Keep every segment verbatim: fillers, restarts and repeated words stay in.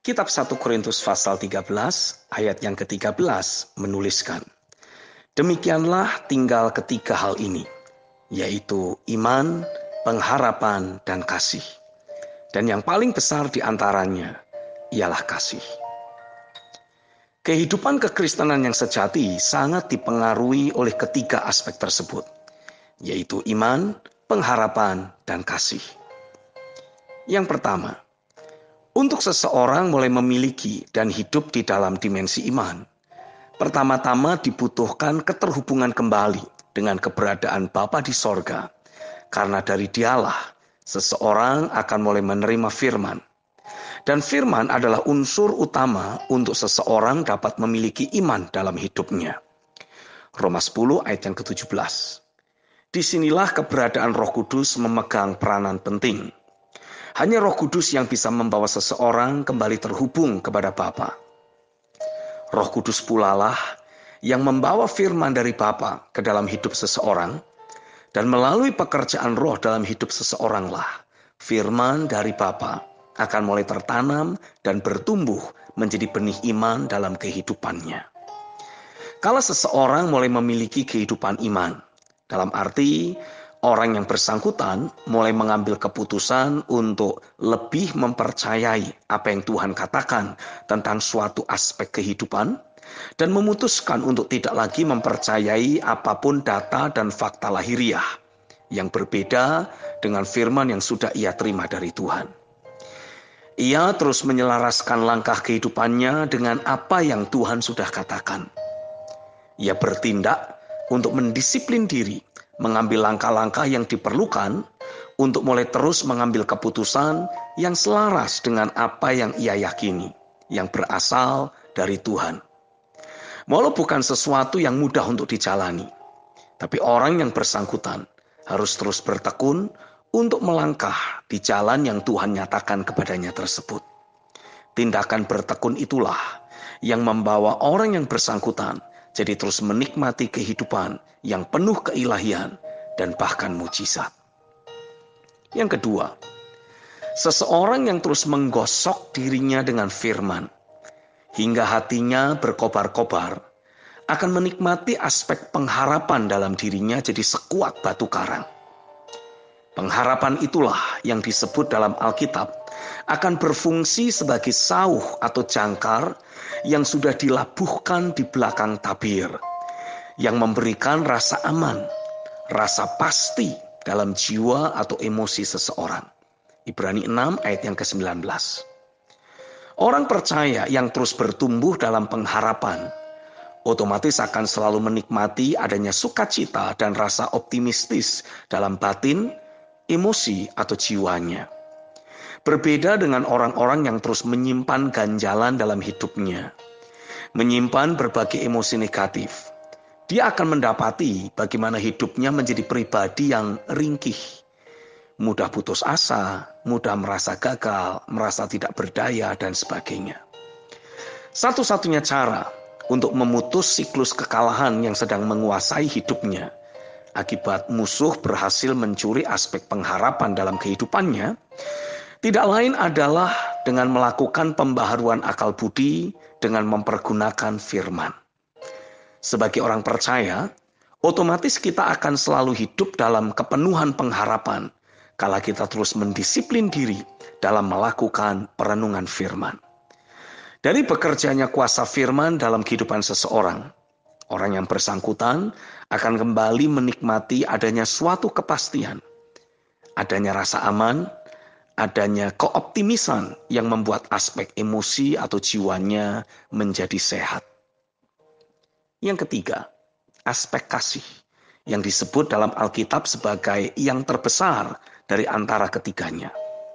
Kitab satu Korintus pasal tiga belas ayat yang ketiga belas menuliskan, demikianlah tinggal ketiga hal ini, yaitu iman, pengharapan, dan kasih. Dan yang paling besar di antaranya ialah kasih. Kehidupan kekristenan yang sejati sangat dipengaruhi oleh ketiga aspek tersebut, yaitu iman, pengharapan, dan kasih. Yang pertama, untuk seseorang mulai memiliki dan hidup di dalam dimensi iman, pertama-tama dibutuhkan keterhubungan kembali dengan keberadaan Bapa di sorga, karena dari Dialah seseorang akan mulai menerima firman. Dan firman adalah unsur utama untuk seseorang dapat memiliki iman dalam hidupnya. Roma sepuluh ayat yang ketujuh belas. Disinilah keberadaan Roh Kudus memegang peranan penting. Hanya Roh Kudus yang bisa membawa seseorang kembali terhubung kepada Bapa. Roh Kudus pula lah yang membawa firman dari Bapa ke dalam hidup seseorang, dan melalui pekerjaan Roh dalam hidup seseorang lah firman dari Bapa akan mulai tertanam dan bertumbuh menjadi benih iman dalam kehidupannya. Kalau seseorang mulai memiliki kehidupan iman, dalam arti orang yang bersangkutan mulai mengambil keputusan untuk lebih mempercayai apa yang Tuhan katakan tentang suatu aspek kehidupan, dan memutuskan untuk tidak lagi mempercayai apapun data dan fakta lahiriah yang berbeda dengan firman yang sudah ia terima dari Tuhan. Ia terus menyelaraskan langkah kehidupannya dengan apa yang Tuhan sudah katakan. Ia bertindak untuk mendisiplin diri, mengambil langkah-langkah yang diperlukan untuk mulai terus mengambil keputusan yang selaras dengan apa yang ia yakini, yang berasal dari Tuhan. Walau bukan sesuatu yang mudah untuk dijalani, tapi orang yang bersangkutan harus terus bertekun untuk melangkah di jalan yang Tuhan nyatakan kepadanya tersebut. Tindakan bertekun itulah yang membawa orang yang bersangkutan jadi terus menikmati kehidupan yang penuh keilahian dan bahkan mujizat. Yang kedua, seseorang yang terus menggosok dirinya dengan firman, hingga hatinya berkobar-kobar, akan menikmati aspek pengharapan dalam dirinya jadi sekuat batu karang. Pengharapan itulah yang disebut dalam Alkitab akan berfungsi sebagai sauh atau jangkar yang sudah dilabuhkan di belakang tabir, yang memberikan rasa aman, rasa pasti dalam jiwa atau emosi seseorang. Ibrani enam ayat yang kesembilan belas. Orang percaya yang terus bertumbuh dalam pengharapan otomatis akan selalu menikmati adanya sukacita dan rasa optimistis dalam batin, emosi atau jiwanya. Berbeda dengan orang-orang yang terus menyimpan ganjalan dalam hidupnya, menyimpan berbagai emosi negatif. Dia akan mendapati bagaimana hidupnya menjadi pribadi yang ringkih, mudah putus asa, mudah merasa gagal, merasa tidak berdaya, dan sebagainya. Satu-satunya cara untuk memutus siklus kekalahan yang sedang menguasai hidupnya akibat musuh berhasil mencuri aspek pengharapan dalam kehidupannya, tidak lain adalah dengan melakukan pembaharuan akal budi dengan mempergunakan firman. Sebagai orang percaya, otomatis kita akan selalu hidup dalam kepenuhan pengharapan kala kita terus mendisiplin diri dalam melakukan perenungan firman. Dari bekerjanya kuasa firman dalam kehidupan seseorang, orang yang bersangkutan akan kembali menikmati adanya suatu kepastian, adanya rasa aman, adanya keoptimisan yang membuat aspek emosi atau jiwanya menjadi sehat. Yang ketiga, aspek kasih yang disebut dalam Alkitab sebagai yang terbesar dari antara ketiganya.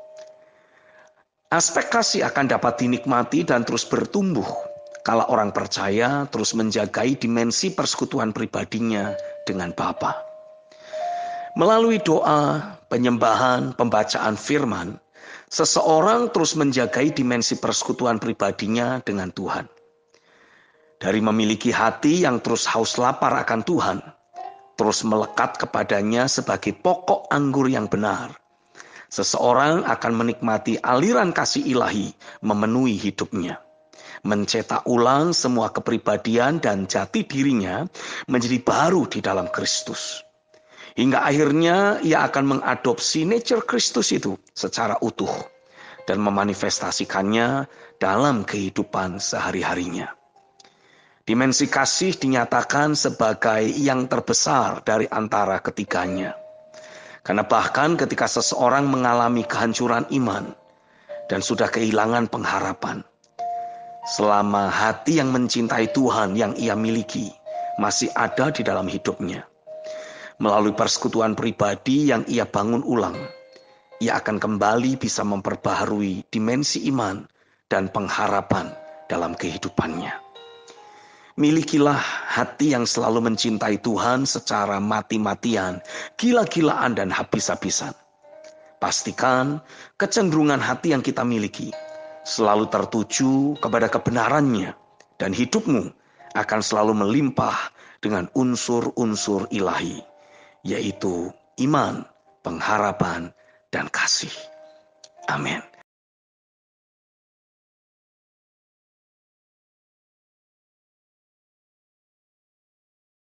Aspek kasih akan dapat dinikmati dan terus bertumbuh kalau orang percaya terus menjagai dimensi persekutuan pribadinya dengan Bapa. Melalui doa, penyembahan, pembacaan firman, seseorang terus menjagai dimensi persekutuan pribadinya dengan Tuhan. Dari memiliki hati yang terus haus lapar akan Tuhan, terus melekat kepadanya sebagai pokok anggur yang benar, seseorang akan menikmati aliran kasih ilahi memenuhi hidupnya, mencetak ulang semua kepribadian dan jati dirinya menjadi baru di dalam Kristus. Hingga akhirnya ia akan mengadopsi nature Kristus itu secara utuh dan memanifestasikannya dalam kehidupan sehari-harinya. Dimensi kasih dinyatakan sebagai yang terbesar dari antara ketiganya. Karena bahkan ketika seseorang mengalami kehancuran iman dan sudah kehilangan pengharapan, selama hati yang mencintai Tuhan yang ia miliki masih ada di dalam hidupnya, melalui persekutuan pribadi yang ia bangun ulang, ia akan kembali bisa memperbaharui dimensi iman dan pengharapan dalam kehidupannya. Milikilah hati yang selalu mencintai Tuhan secara mati-matian, gila-gilaan dan habis-habisan. Pastikan kecenderungan hati yang kita miliki selalu tertuju kepada kebenarannya, dan hidupmu akan selalu melimpah dengan unsur-unsur ilahi, yaitu iman, pengharapan, dan kasih. Amin.